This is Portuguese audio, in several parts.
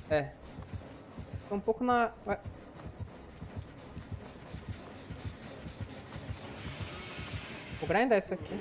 É. Tô um pouco na... Ué. Vou grindar isso aqui.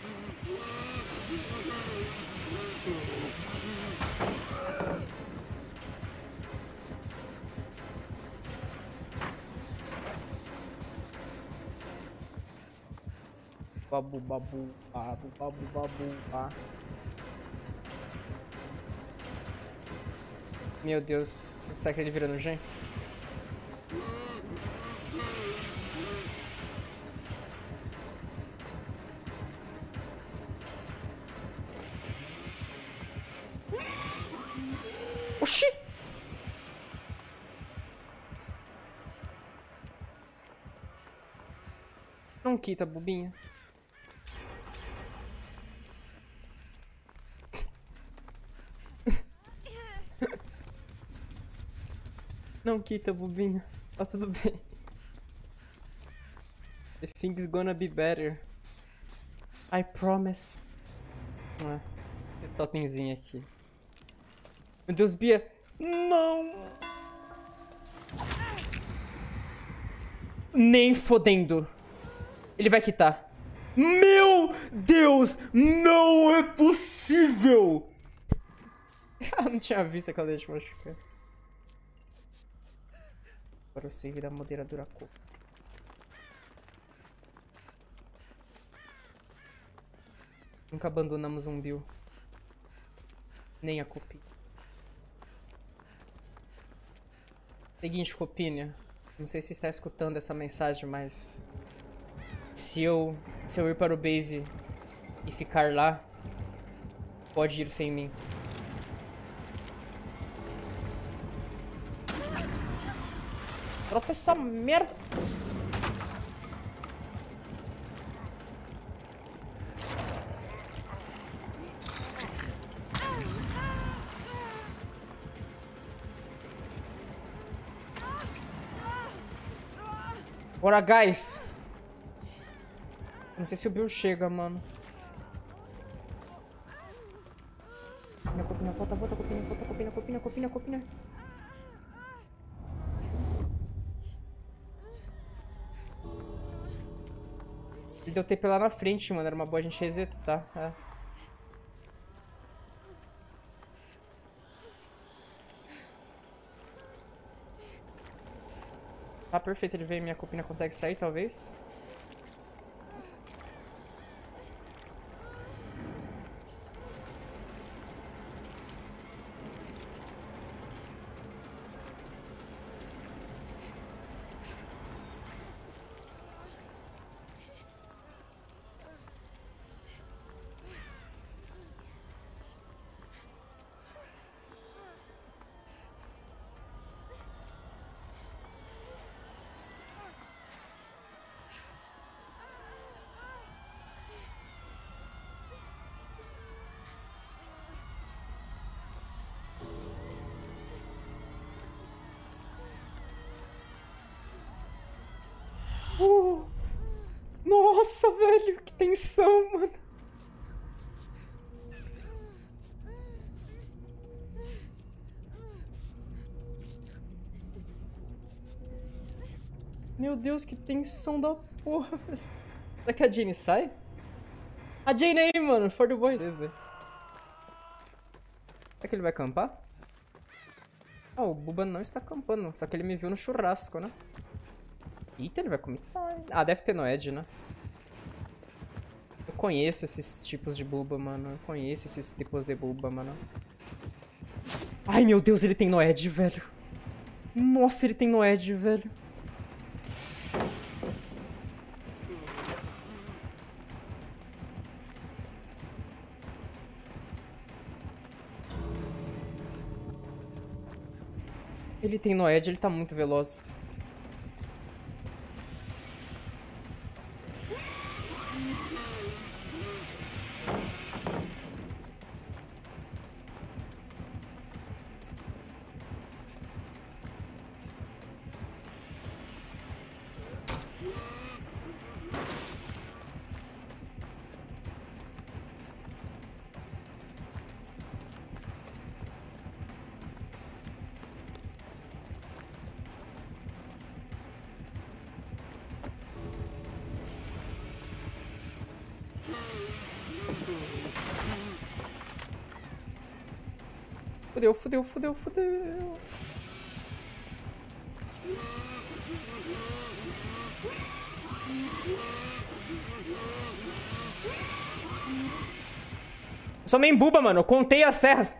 Babu, babu, babu, babu, babu, ba. Meu Deus. Será que ele vira no gen? Oxi! Não quita, bobinha. Não quita, bobinha. Tá tudo bem. The thing's gonna be better. I promise. Ah, esse totemzinho aqui. Meu Deus, Bia. Não! Nem fodendo. Ele vai quitar. Meu Deus! Não é possível! Eu não tinha visto aquela deixa machucar. Agora o save da moderadora cor. Nunca abandonamos um Bill. Nem a Copinha. Seguinte, Copinha. Não sei se está escutando essa mensagem, mas... Se eu ir para o base e ficar lá, pode ir sem mim. Dropa essa merda! Bora, guys! Não sei se o Bill chega, mano. Copinha, volta, copinha. Ele deu TP lá na frente, mano. Era uma boa a gente resetar. É. Tá perfeito, ele veio. Minha copinha consegue sair, talvez. Nossa, velho, que tensão, mano. Meu Deus, que tensão da porra, velho. Será que a Jane sai? A Jane aí, mano, for the boys. Será que ele vai acampar? Ah, o Buba não está acampando, só que ele me viu no churrasco, né? Eita, ele vai comer. Ah, deve ter Noed, né? Eu conheço esses tipos de Buba, mano. Eu conheço esses tipos de Buba, mano. Ai, meu Deus, ele tem Noed, velho. Nossa, ele tem Noed, velho. Ele tem Noed, ele tá muito veloz. Fudeu, fudeu, fudeu, fudeu. Eu sou meio buba, mano. Eu contei as serras.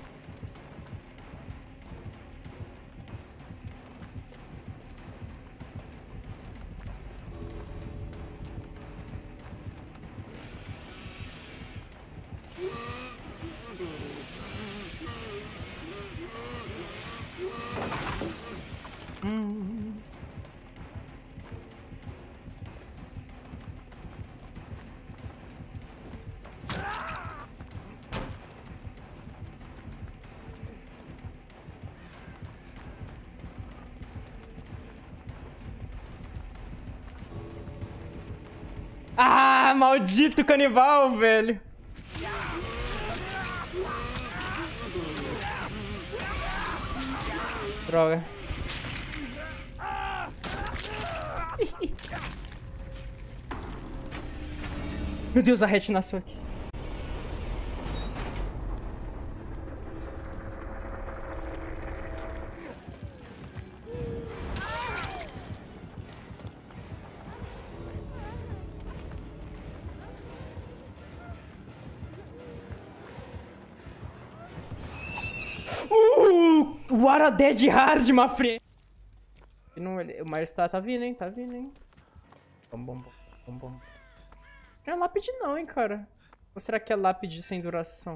Ah, maldito canibal, velho. Droga. Meu Deus, a Hatch nasceu aqui. What a dead hard, my friend. Não, o Miles tá vindo, hein? Tá vindo, hein? Bom. Não é lápide não, hein, cara. Ou será que é lápide sem duração?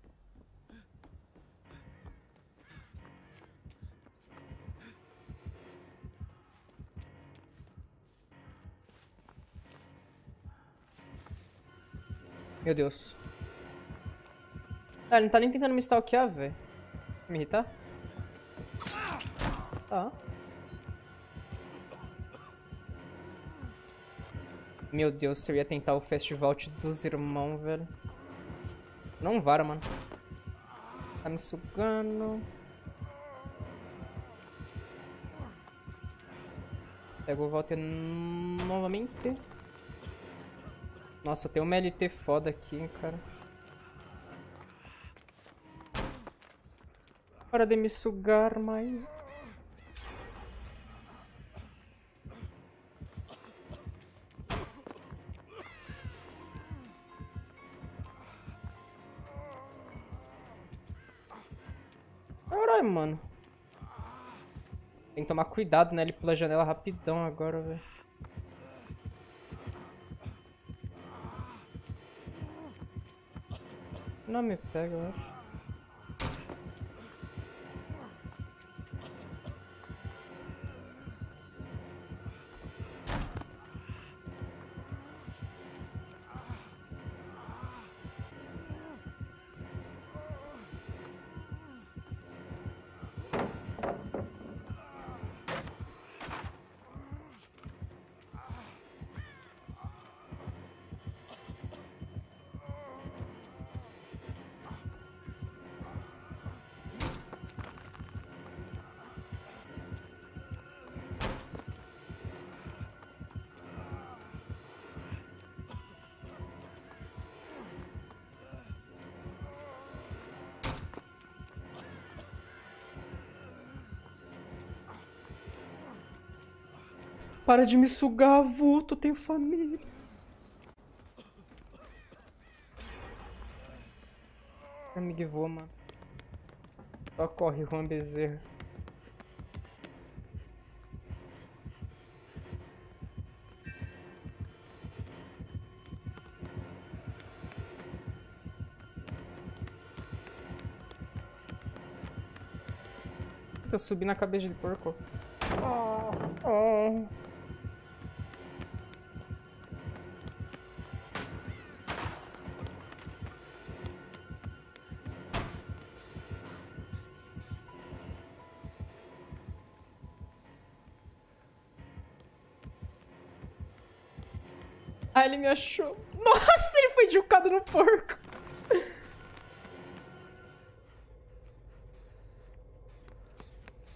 Meu Deus. Ah, ele não tá nem tentando me stalkear, velho. Me irritar? Tá. Meu Deus, se eu ia tentar o festival dos irmãos, velho. Não vara, mano. Tá me sugando. Pego o Walter novamente. Nossa, tem uma LT foda aqui, hein, cara. Para de me sugar mais. Caralho, mano. Tem que tomar cuidado, né? Ele pula a janela rapidão agora, velho. Não me pega, eu acho. Para de me sugar, vulto, tenho família. Amigo, vou, mano. Só corre, Juan Bezerra. Tenta subir na cabeça de porco. Oh. Ah, ele me achou. Nossa, ele foi jucado no porco.